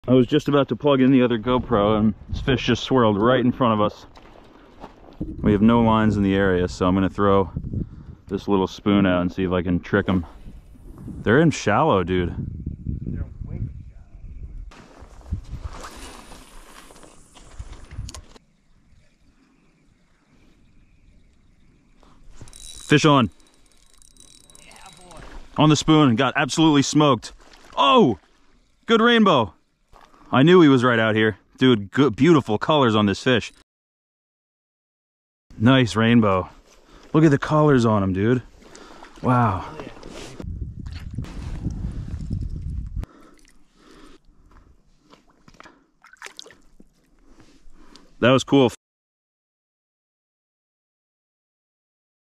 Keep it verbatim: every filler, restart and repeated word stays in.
I was just about to plug in the other GoPro and this fish just swirled right in front of us. We have no lines in the area, so I'm gonna throw this little spoon out and see if I can trick them. They're in shallow, dude. They're way too shallow. Fish on. Yeah, boy. On the spoon, got absolutely smoked. Oh, good rainbow. I knew he was right out here. Dude, good, beautiful colors on this fish. Nice rainbow. Look at the colors on him, dude. Wow. Oh, yeah. That was cool.